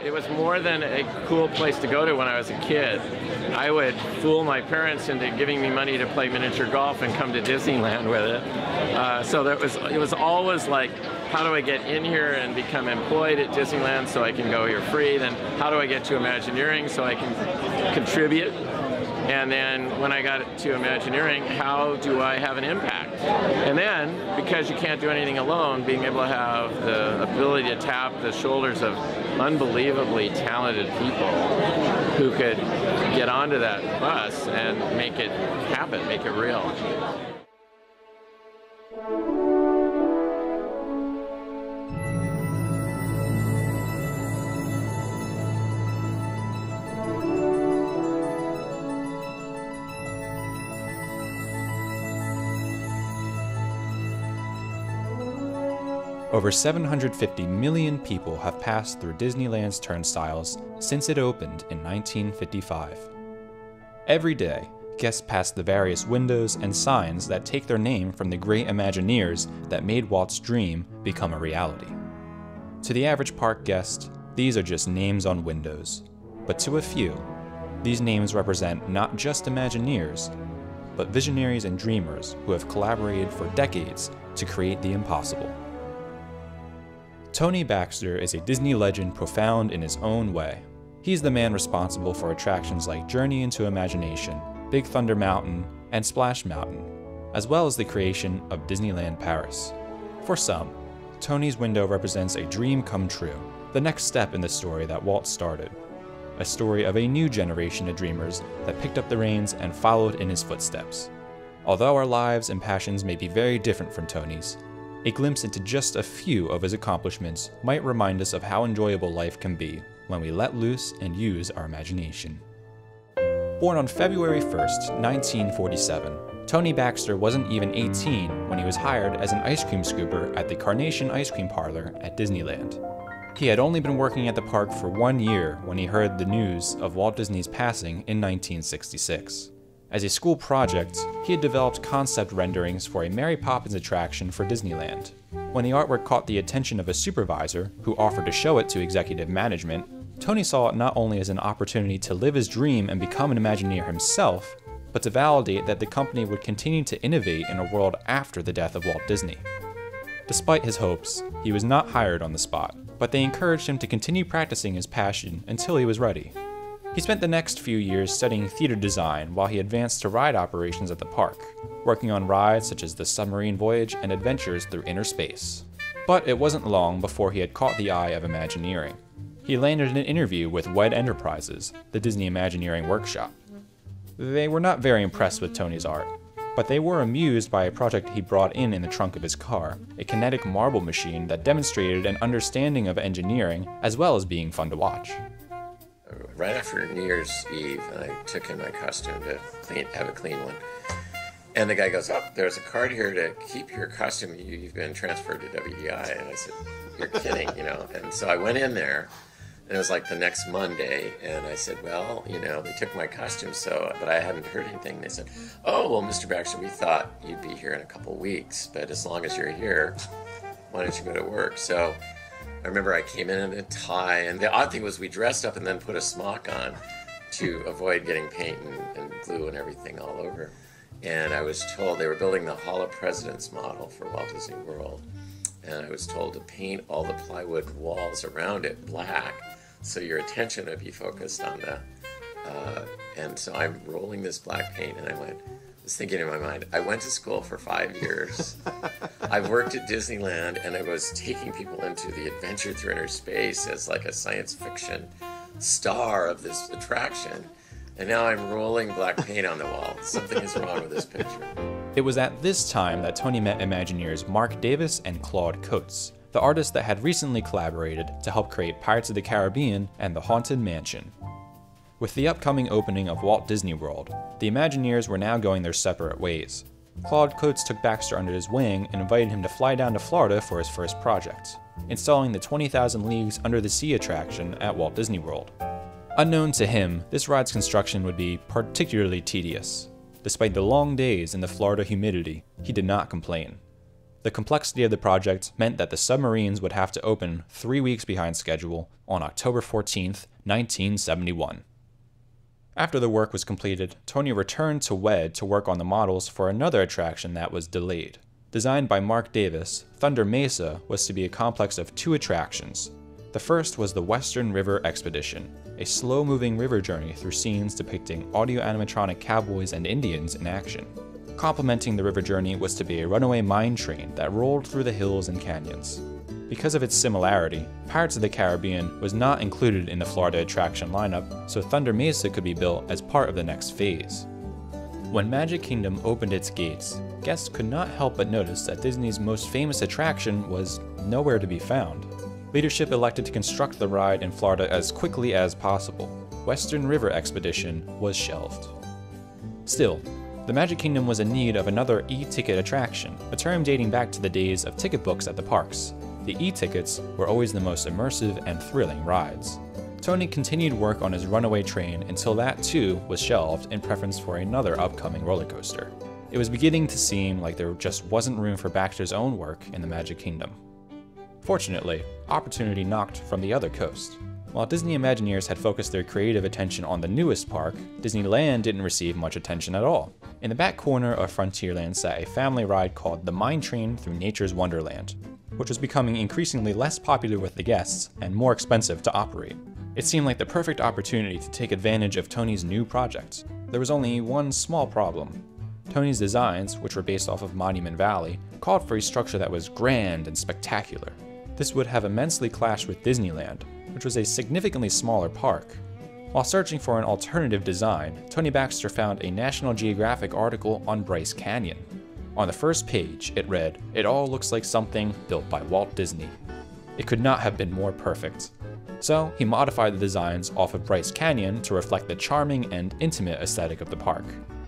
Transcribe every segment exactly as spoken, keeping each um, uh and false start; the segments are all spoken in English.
It was more than a cool place to go to when I was a kid. I would fool my parents into giving me money to play miniature golf and come to Disneyland with it. Uh, so that was, it was always like, how do I get in here and become employed at Disneyland so I can go here free? Then how do I get to Imagineering so I can contribute? And then when I got to Imagineering, how do I have an impact? And then, because you can't do anything alone, being able to have the ability to tap the shoulders of unbelievably talented people who could get onto that bus and make it happen, make it real. Over seven hundred fifty million people have passed through Disneyland's turnstiles since it opened in nineteen fifty-five. Every day, guests pass the various windows and signs that take their name from the great Imagineers that made Walt's dream become a reality. To the average park guest, these are just names on windows. But to a few, these names represent not just Imagineers, but visionaries and dreamers who have collaborated for decades to create the impossible. Tony Baxter is a Disney legend profound in his own way. He's the man responsible for attractions like Journey into Imagination, Big Thunder Mountain, and Splash Mountain, as well as the creation of Disneyland Paris. For some, Tony's window represents a dream come true, the next step in the story that Walt started. A story of a new generation of dreamers that picked up the reins and followed in his footsteps. Although our lives and passions may be very different from Tony's, a glimpse into just a few of his accomplishments might remind us of how enjoyable life can be when we let loose and use our imagination. Born on February first, nineteen forty-seven, Tony Baxter wasn't even eighteen when he was hired as an ice cream scooper at the Carnation Ice Cream Parlor at Disneyland. He had only been working at the park for one year when he heard the news of Walt Disney's passing in nineteen sixty-six. As a school project, he had developed concept renderings for a Mary Poppins attraction for Disneyland. When the artwork caught the attention of a supervisor, who offered to show it to executive management, Tony saw it not only as an opportunity to live his dream and become an Imagineer himself, but to validate that the company would continue to innovate in a world after the death of Walt Disney. Despite his hopes, he was not hired on the spot, but they encouraged him to continue practicing his passion until he was ready. He spent the next few years studying theater design while he advanced to ride operations at the park, working on rides such as the Submarine Voyage and Adventures Through Inner Space. But it wasn't long before he had caught the eye of Imagineering. He landed an interview with W E D Enterprises, the Disney Imagineering workshop. They were not very impressed with Tony's art, but they were amused by a project he brought in in the trunk of his car, a kinetic marble machine that demonstrated an understanding of engineering as well as being fun to watch. Right after New Year's Eve, I took in my costume to clean, have a clean one. And the guy goes, oh, there's a card here to keep your costume. You, you've been transferred to W D I. And I said, you're kidding, you know. And so I went in there, and it was like the next Monday. And I said, well, you know, they took my costume, so, but I hadn't heard anything. They said, oh, well, Mister Baxter, we thought you'd be here in a couple weeks. But as long as you're here, why don't you go to work? So I remember I came in in a tie, and the odd thing was we dressed up and then put a smock on to avoid getting paint and, and glue and everything all over. And I was told they were building the Hall of Presidents model for Walt Disney World. And I was told to paint all the plywood walls around it black so your attention would be focused on that. Uh, and so I'm rolling this black paint, and I went, was thinking in my mind, I went to school for five years. I've worked at Disneyland, and I was taking people into the Adventure Through Inner Space as like a science fiction star of this attraction. And now I'm rolling black paint on the wall. Something is wrong with this picture. It was at this time that Tony met Imagineers Mark Davis and Claude Coates, the artists that had recently collaborated to help create Pirates of the Caribbean and The Haunted Mansion. With the upcoming opening of Walt Disney World, the Imagineers were now going their separate ways. Claude Coates took Baxter under his wing and invited him to fly down to Florida for his first project, installing the twenty thousand Leagues Under the Sea attraction at Walt Disney World. Unknown to him, this ride's construction would be particularly tedious. Despite the long days and the Florida humidity, he did not complain. The complexity of the project meant that the submarines would have to open three weeks behind schedule on October fourteenth, nineteen seventy-one. After the work was completed, Tony returned to W E D to work on the models for another attraction that was delayed. Designed by Mark Davis, Thunder Mesa was to be a complex of two attractions. The first was the Western River Expedition, a slow-moving river journey through scenes depicting audio-animatronic cowboys and Indians in action. Complementing the river journey was to be a runaway mine train that rolled through the hills and canyons. Because of its similarity, Pirates of the Caribbean was not included in the Florida attraction lineup, so Thunder Mesa could be built as part of the next phase. When Magic Kingdom opened its gates, guests could not help but notice that Disney's most famous attraction was nowhere to be found. Leadership elected to construct the ride in Florida as quickly as possible. Western River Expedition was shelved. Still, the Magic Kingdom was in need of another e-ticket attraction, a term dating back to the days of ticket books at the parks. The e-tickets were always the most immersive and thrilling rides. Tony continued work on his runaway train until that too was shelved in preference for another upcoming roller coaster. It was beginning to seem like there just wasn't room for Baxter's own work in the Magic Kingdom. Fortunately, opportunity knocked from the other coast. While Disney Imagineers had focused their creative attention on the newest park, Disneyland didn't receive much attention at all. In the back corner of Frontierland sat a family ride called the Mine Train Through Nature's Wonderland, which was becoming increasingly less popular with the guests and more expensive to operate. It seemed like the perfect opportunity to take advantage of Tony's new project. There was only one small problem. Tony's designs, which were based off of Monument Valley, called for a structure that was grand and spectacular. This would have immensely clashed with Disneyland, which was a significantly smaller park. While searching for an alternative design, Tony Baxter found a National Geographic article on Bryce Canyon. On the first page, it read, "It all looks like something built by Walt Disney." It could not have been more perfect. So he modified the designs off of Bryce Canyon to reflect the charming and intimate aesthetic of the park.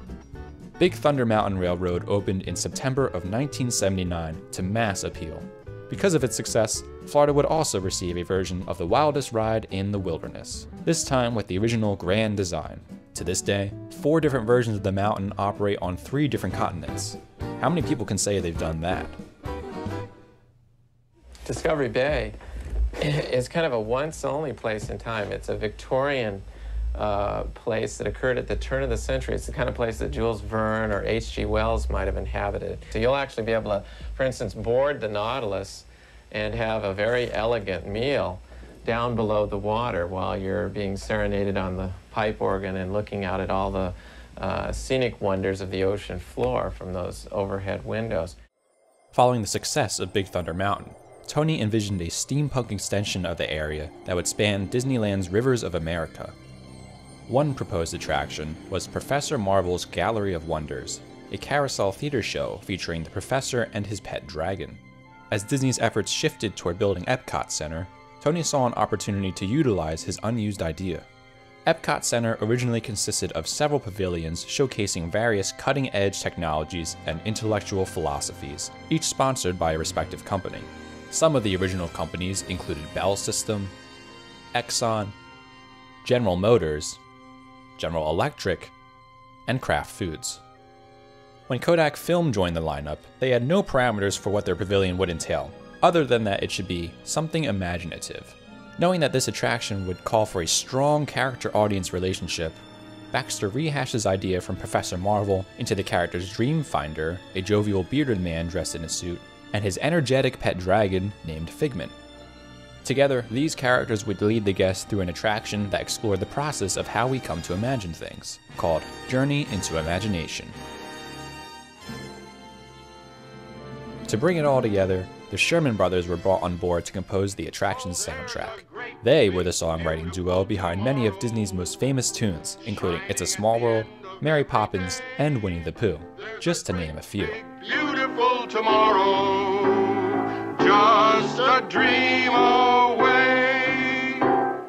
Big Thunder Mountain Railroad opened in September of nineteen seventy-nine to mass appeal. Because of its success, Florida would also receive a version of the wildest ride in the wilderness, this time with the original grand design. To this day, four different versions of the mountain operate on three different continents. How many people can say they've done that? Discovery Bay is kind of a once-only place in time. It's a Victorian uh, place that occurred at the turn of the century. It's the kind of place that Jules Verne or H G Wells might have inhabited. So you'll actually be able to, for instance, board the Nautilus and have a very elegant meal down below the water while you're being serenaded on the pipe organ and looking out at all the uh, scenic wonders of the ocean floor from those overhead windows. Following the success of Big Thunder Mountain, Tony envisioned a steampunk extension of the area that would span Disneyland's Rivers of America. One proposed attraction was Professor Marvel's Gallery of Wonders, a carousel theater show featuring the professor and his pet dragon. As Disney's efforts shifted toward building Epcot Center, Tony saw an opportunity to utilize his unused idea. Epcot Center originally consisted of several pavilions showcasing various cutting-edge technologies and intellectual philosophies, each sponsored by a respective company. Some of the original companies included Bell System, Exxon, General Motors, General Electric, and Kraft Foods. When Kodak Film joined the lineup, they had no parameters for what their pavilion would entail, other than that it should be something imaginative. Knowing that this attraction would call for a strong character-audience relationship, Baxter rehashed his idea from Professor Marvel into the character's Dreamfinder, a jovial bearded man dressed in a suit, and his energetic pet dragon named Figment. Together, these characters would lead the guests through an attraction that explored the process of how we come to imagine things, called Journey into Imagination. To bring it all together, the Sherman Brothers were brought on board to compose the attraction's soundtrack. They were the songwriting duo behind many of Disney's most famous tunes, including It's a Small World, Mary Poppins, and Winnie the Pooh, just to name a few. Beautiful tomorrow, just a dream away.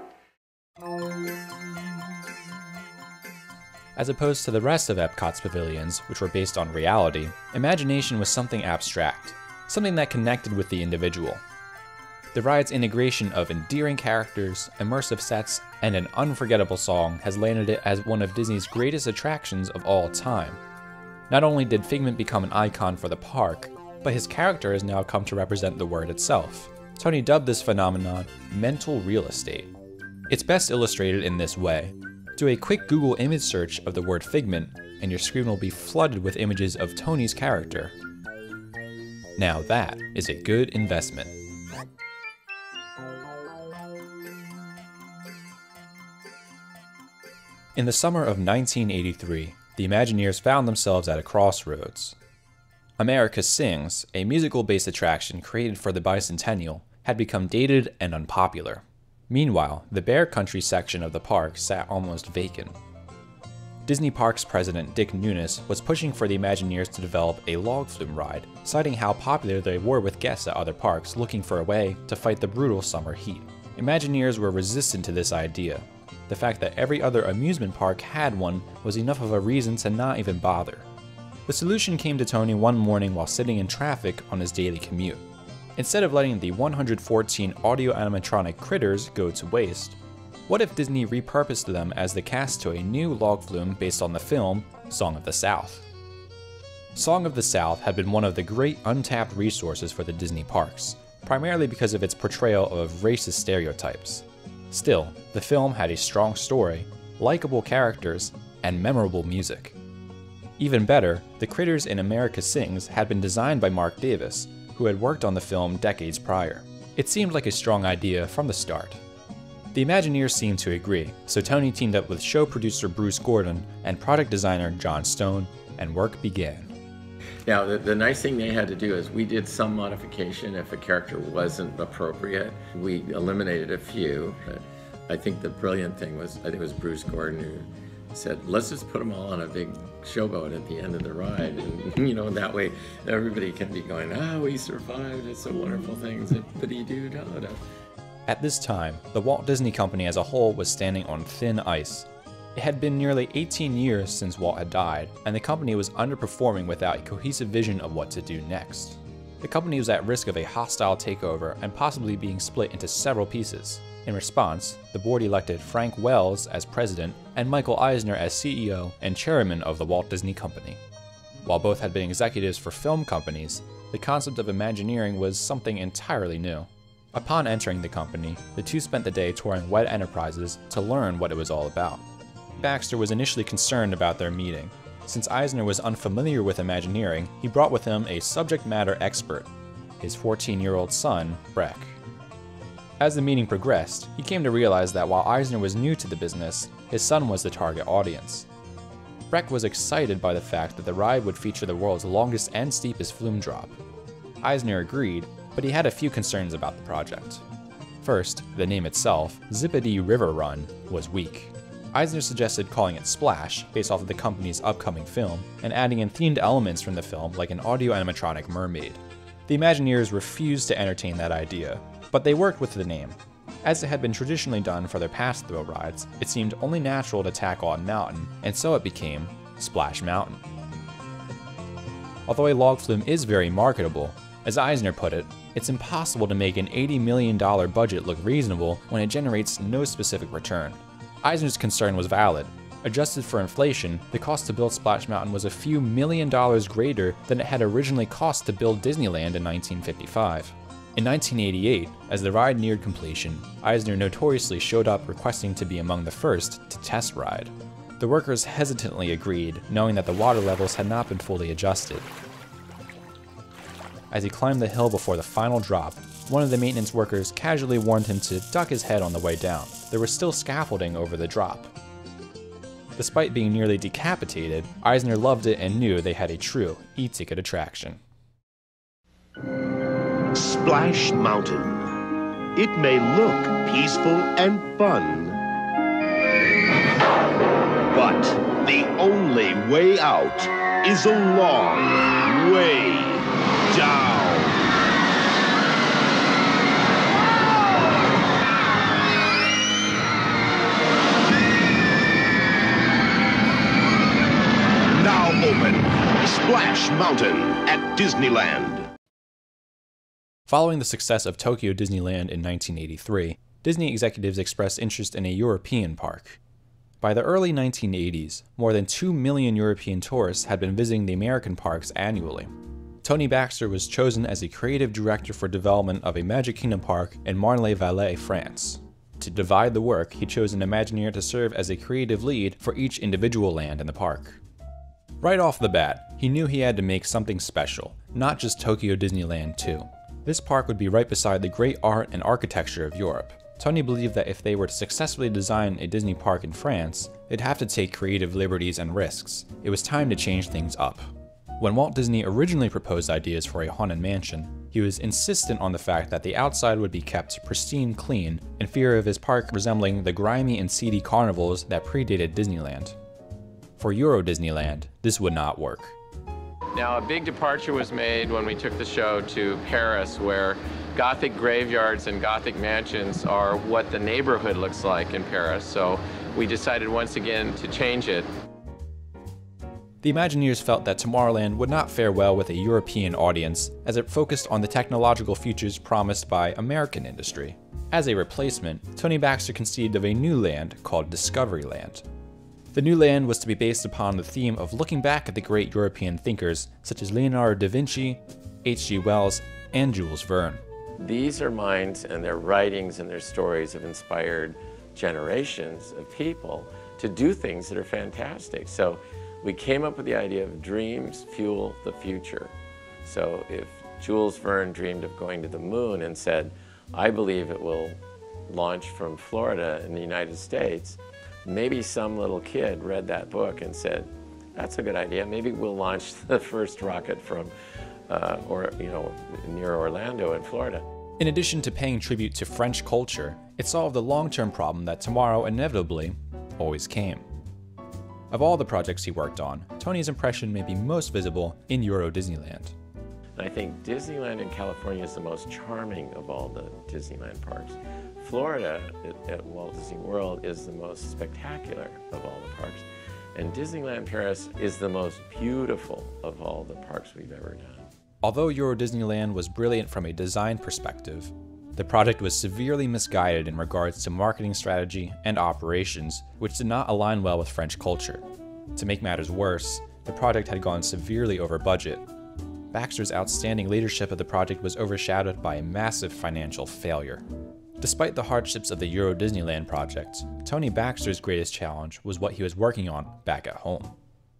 As opposed to the rest of Epcot's pavilions, which were based on reality, imagination was something abstract, something that connected with the individual. The ride's integration of endearing characters, immersive sets, and an unforgettable song has landed it as one of Disney's greatest attractions of all time. Not only did Figment become an icon for the park, but his character has now come to represent the word itself. Tony dubbed this phenomenon mental real estate. It's best illustrated in this way. Do a quick Google image search of the word figment, and your screen will be flooded with images of Tony's character. Now that is a good investment. In the summer of nineteen eighty-three, the Imagineers found themselves at a crossroads. America Sings, a musical-based attraction created for the bicentennial, had become dated and unpopular. Meanwhile, the Bear Country section of the park sat almost vacant. Disney Parks president Dick Nunis was pushing for the Imagineers to develop a log flume ride, citing how popular they were with guests at other parks looking for a way to fight the brutal summer heat. Imagineers were resistant to this idea. The fact that every other amusement park had one was enough of a reason to not even bother. The solution came to Tony one morning while sitting in traffic on his daily commute. Instead of letting the one hundred fourteen audio animatronic critters go to waste, what if Disney repurposed them as the cast to a new log flume based on the film Song of the South? Song of the South had been one of the great untapped resources for the Disney parks, primarily because of its portrayal of racist stereotypes. Still, the film had a strong story, likable characters, and memorable music. Even better, the critters in America Sings had been designed by Mark Davis, who had worked on the film decades prior. It seemed like a strong idea from the start. The Imagineers seemed to agree, so Tony teamed up with show producer Bruce Gordon and product designer John Stone, and work began. Now, the, the nice thing they had to do is we did some modification if a character wasn't appropriate. We eliminated a few. But I think the brilliant thing was, I think it was Bruce Gordon who said, let's just put them all on a big showboat at the end of the ride. And, you know, that way everybody can be going, oh, we survived, it's a wonderful thing, zippity-doo-da-da. At this time, the Walt Disney Company as a whole was standing on thin ice. It had been nearly eighteen years since Walt had died, and the company was underperforming without a cohesive vision of what to do next. The company was at risk of a hostile takeover and possibly being split into several pieces. In response, the board elected Frank Wells as president and Michael Eisner as C E O and chairman of the Walt Disney Company. While both had been executives for film companies, the concept of Imagineering was something entirely new. Upon entering the company, the two spent the day touring Wed Enterprises to learn what it was all about. Baxter was initially concerned about their meeting. Since Eisner was unfamiliar with Imagineering, he brought with him a subject matter expert, his fourteen-year-old son, Breck. As the meeting progressed, he came to realize that while Eisner was new to the business, his son was the target audience. Breck was excited by the fact that the ride would feature the world's longest and steepest flume drop. Eisner agreed, but he had a few concerns about the project. First, the name itself, Zippity River Run, was weak. Eisner suggested calling it Splash, based off of the company's upcoming film, and adding in themed elements from the film like an audio animatronic mermaid. The Imagineers refused to entertain that idea, but they worked with the name. As it had been traditionally done for their past thrill rides, it seemed only natural to tack on Mountain, and so it became Splash Mountain. Although a log flume is very marketable, as Eisner put it, it's impossible to make an eighty million dollars budget look reasonable when it generates no specific return. Eisner's concern was valid. Adjusted for inflation, the cost to build Splash Mountain was a few million dollars greater than it had originally cost to build Disneyland in nineteen fifty-five. In nineteen eighty-eight, as the ride neared completion, Eisner notoriously showed up requesting to be among the first to test ride. The workers hesitantly agreed, knowing that the water levels had not been fully adjusted. As he climbed the hill before the final drop, one of the maintenance workers casually warned him to duck his head on the way down. There was still scaffolding over the drop. Despite being nearly decapitated, Eisner loved it and knew they had a true e-ticket attraction. Splash Mountain. It may look peaceful and fun, but the only way out is a long way down. Now open Splash Mountain at Disneyland. Following the success of Tokyo Disneyland in nineteen eighty-three, Disney executives expressed interest in a European park. By the early nineteen eighties, more than two million European tourists had been visiting the American parks annually. Tony Baxter was chosen as a creative director for development of a Magic Kingdom park in Marne-la-Vallée, France. To divide the work, he chose an Imagineer to serve as a creative lead for each individual land in the park. Right off the bat, he knew he had to make something special, not just Tokyo Disneyland too. This park would be right beside the great art and architecture of Europe. Tony believed that if they were to successfully design a Disney park in France, they'd have to take creative liberties and risks. It was time to change things up. When Walt Disney originally proposed ideas for a haunted mansion, he was insistent on the fact that the outside would be kept pristine clean in fear of his park resembling the grimy and seedy carnivals that predated Disneyland. For Euro Disneyland, this would not work. Now, a big departure was made when we took the show to Paris, where Gothic graveyards and Gothic mansions are what the neighborhood looks like in Paris, so we decided once again to change it. The Imagineers felt that Tomorrowland would not fare well with a European audience, as it focused on the technological features promised by American industry. As a replacement, Tony Baxter conceived of a new land called Discoveryland. The new land was to be based upon the theme of looking back at the great European thinkers such as Leonardo da Vinci, H G Wells, and Jules Verne. These are minds, and their writings and their stories have inspired generations of people to do things that are fantastic. So we came up with the idea of dreams fuel the future. So if Jules Verne dreamed of going to the moon and said, I believe it will launch from Florida in the United States, maybe some little kid read that book and said, that's a good idea, maybe we'll launch the first rocket from, uh, or you know, near Orlando in Florida. In addition to paying tribute to French culture, it solved the long-term problem that tomorrow inevitably always came. Of all the projects he worked on, Tony's impression may be most visible in Euro Disneyland. I think Disneyland in California is the most charming of all the Disneyland parks. Florida at, at Walt Disney World is the most spectacular of all the parks. And Disneyland Paris is the most beautiful of all the parks we've ever done. Although Euro Disneyland was brilliant from a design perspective, the project was severely misguided in regards to marketing strategy and operations, which did not align well with French culture. To make matters worse, the project had gone severely over budget. Baxter's outstanding leadership of the project was overshadowed by a massive financial failure. Despite the hardships of the Euro Disneyland project, Tony Baxter's greatest challenge was what he was working on back at home.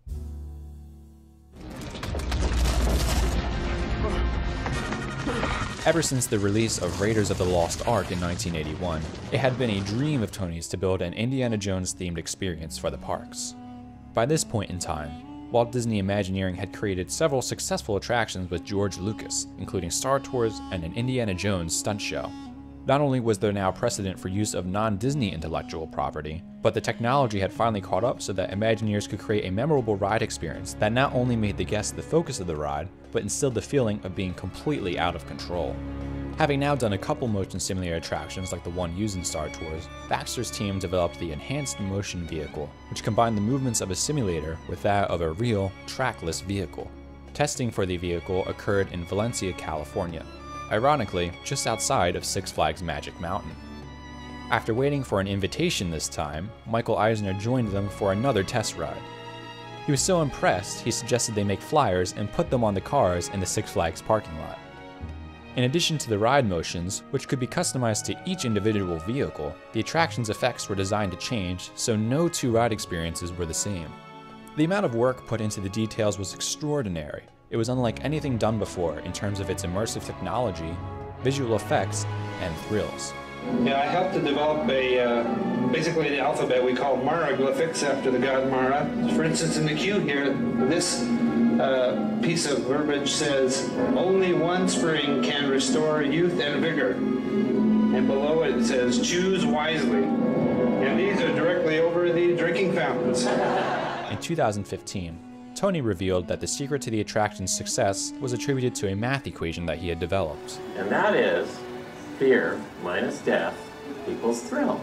Ever since the release of Raiders of the Lost Ark in nineteen eighty-one, it had been a dream of Tony's to build an Indiana Jones-themed experience for the parks. By this point in time, Walt Disney Imagineering had created several successful attractions with George Lucas, including Star Tours and an Indiana Jones stunt show. Not only was there now precedent for use of non-Disney intellectual property, but the technology had finally caught up so that Imagineers could create a memorable ride experience that not only made the guest the focus of the ride, but instilled the feeling of being completely out of control. Having now done a couple motion simulator attractions like the one used in Star Tours, Baxter's team developed the Enhanced Motion Vehicle, which combined the movements of a simulator with that of a real, trackless vehicle. Testing for the vehicle occurred in Valencia, California, ironically just outside of Six Flags Magic Mountain. After waiting for an invitation this time, Michael Eisner joined them for another test ride. He was so impressed, he suggested they make flyers and put them on the cars in the Six Flags parking lot. In addition to the ride motions, which could be customized to each individual vehicle, the attraction's effects were designed to change, so no two ride experiences were the same. The amount of work put into the details was extraordinary. It was unlike anything done before in terms of its immersive technology, visual effects, and thrills. Yeah, I helped to develop a, uh, basically the alphabet we call Maraglyphics after the god Mara. For instance, in the queue here, this uh, piece of verbiage says, only one spring can restore youth and vigor. And below it, it says, choose wisely. And these are directly over the drinking fountains. In two thousand fifteen, Tony revealed that the secret to the attraction's success was attributed to a math equation that he had developed. And that is fear minus death equals thrill.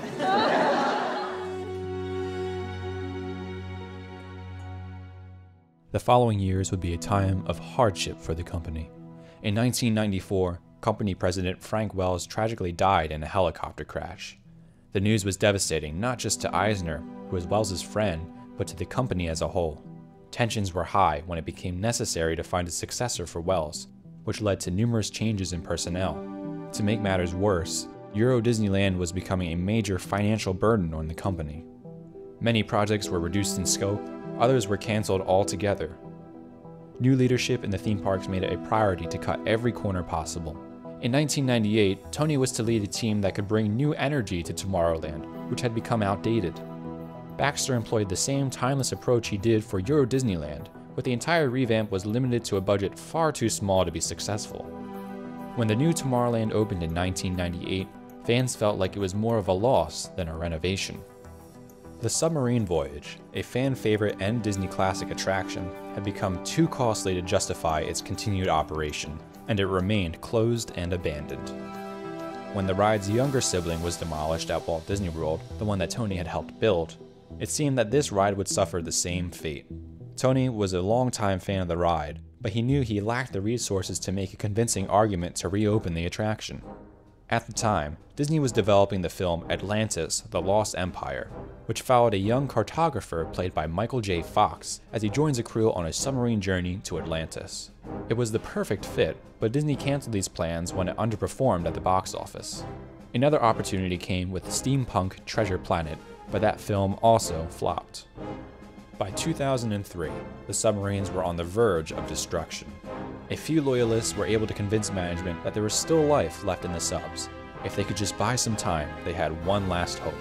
The following years would be a time of hardship for the company. In nineteen ninety-four, company president Frank Wells tragically died in a helicopter crash. The news was devastating not just to Eisner, who was Wells's friend, but to the company as a whole. Tensions were high when it became necessary to find a successor for Wells, which led to numerous changes in personnel. To make matters worse, Euro Disneyland was becoming a major financial burden on the company. Many projects were reduced in scope, others were canceled altogether. New leadership in the theme parks made it a priority to cut every corner possible. In nineteen ninety-eight, Tony was to lead a team that could bring new energy to Tomorrowland, which had become outdated. Baxter employed the same timeless approach he did for Euro Disneyland, but the entire revamp was limited to a budget far too small to be successful. When the new Tomorrowland opened in nineteen ninety-eight, fans felt like it was more of a loss than a renovation. The Submarine Voyage, a fan favorite and Disney classic attraction, had become too costly to justify its continued operation, and it remained closed and abandoned. When the ride's younger sibling was demolished at Walt Disney World, the one that Tony had helped build, it seemed that this ride would suffer the same fate. Tony was a longtime fan of the ride, but he knew he lacked the resources to make a convincing argument to reopen the attraction. At the time, Disney was developing the film Atlantis: The Lost Empire, which followed a young cartographer played by Michael J. Fox as he joins a crew on a submarine journey to Atlantis. It was the perfect fit, but Disney canceled these plans when it underperformed at the box office. Another opportunity came with Steampunk Treasure Planet, but that film also flopped. By two thousand three, the submarines were on the verge of destruction. A few loyalists were able to convince management that there was still life left in the subs. If they could just buy some time, they had one last hope.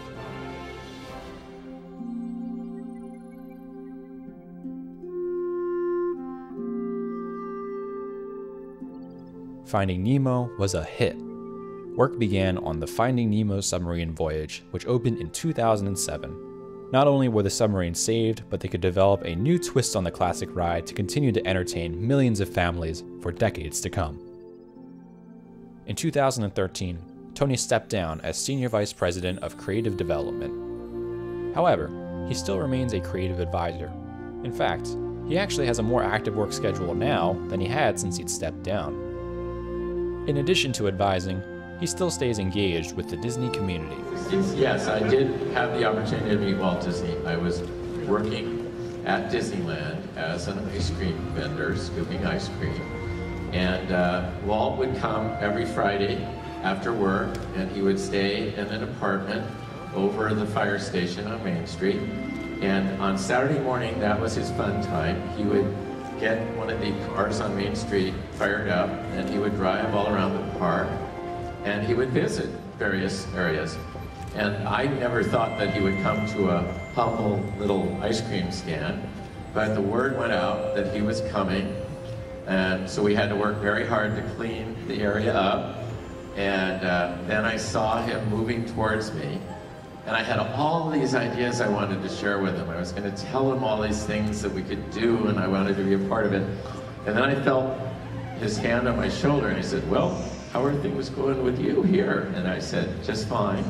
Finding Nemo was a hit. Work began on the Finding Nemo submarine voyage, which opened in two thousand seven. Not only were the submarines saved, but they could develop a new twist on the classic ride to continue to entertain millions of families for decades to come. In two thousand thirteen, Tony stepped down as Senior Vice President of Creative Development. However, he still remains a creative advisor. In fact, he actually has a more active work schedule now than he had since he'd stepped down. In addition to advising, he still stays engaged with the Disney community. Yes, I did have the opportunity to meet Walt Disney. I was working at Disneyland as an ice cream vendor, scooping ice cream. And uh, Walt would come every Friday after work, and he would stay in an apartment over the fire station on Main Street. And on Saturday morning, that was his fun time. He would get one of the cars on Main Street fired up, and he would drive all around the park, and he would visit various areas. And I never thought that he would come to a humble little ice cream stand, but the word went out that he was coming, and so we had to work very hard to clean the area up. And uh, then I saw him moving towards me, and I had all these ideas I wanted to share with him. I was going to tell him all these things that we could do, and I wanted to be a part of it. And then I felt his hand on my shoulder, and he said, "Well, how are things going with you here?" And I said, "Just fine."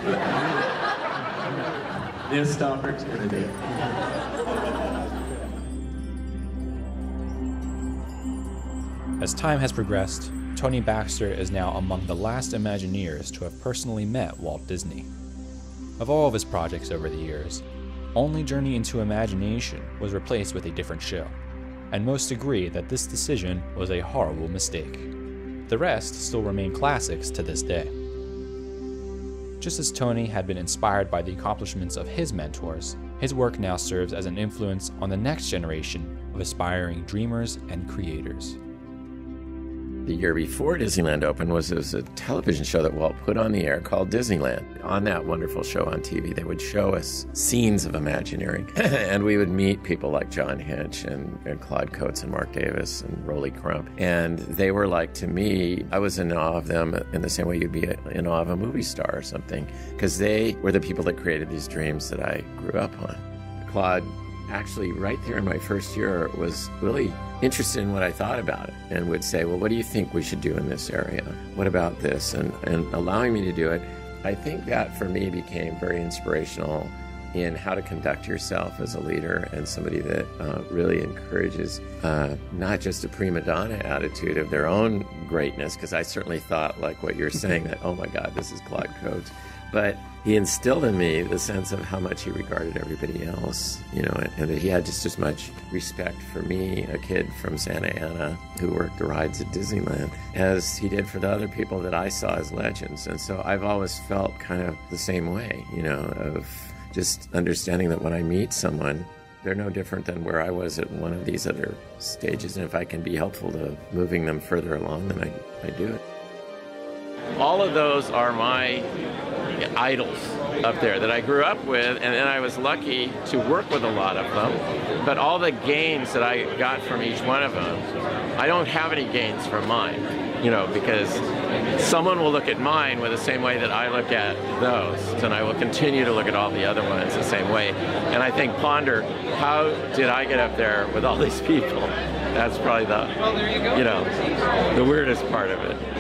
Missed opportunity. As time has progressed, Tony Baxter is now among the last Imagineers to have personally met Walt Disney. Of all of his projects over the years, only Journey into Imagination was replaced with a different show, and most agree that this decision was a horrible mistake. The rest still remain classics to this day. Just as Tony had been inspired by the accomplishments of his mentors, his work now serves as an influence on the next generation of aspiring dreamers and creators. The year before Disneyland opened was, was a television show that Walt put on the air called Disneyland. On that wonderful show on T V, they would show us scenes of Imagineering. And we would meet people like John Hinch and, and Claude Coates and Mark Davis and Rolly Crump. And they were like, to me, I was in awe of them in the same way you'd be in awe of a movie star or something, because they were the people that created these dreams that I grew up on. Claude, actually, right there in my first year, was really interested in what I thought about it and would say, well, what do you think we should do in this area? What about this? And, and allowing me to do it, I think that for me became very inspirational in how to conduct yourself as a leader and somebody that uh, really encourages uh, not just a prima donna attitude of their own greatness, because I certainly thought, like what you're saying, that, oh my God, this is Claude Coates, but he instilled in me the sense of how much he regarded everybody else, you know, and that he had just as much respect for me, a kid from Santa Ana who worked the rides at Disneyland, as he did for the other people that I saw as legends. And so I've always felt kind of the same way, you know, of just understanding that when I meet someone, they're no different than where I was at one of these other stages. And if I can be helpful to moving them further along, then I, I do it. All of those are my idols up there that I grew up with, and then I was lucky to work with a lot of them. But all the gains that I got from each one of them, I don't have any gains from mine, you know, because someone will look at mine with the same way that I look at those, and I will continue to look at all the other ones the same way. And I think, ponder, how did I get up there with all these people? That's probably the, you know, the weirdest part of it.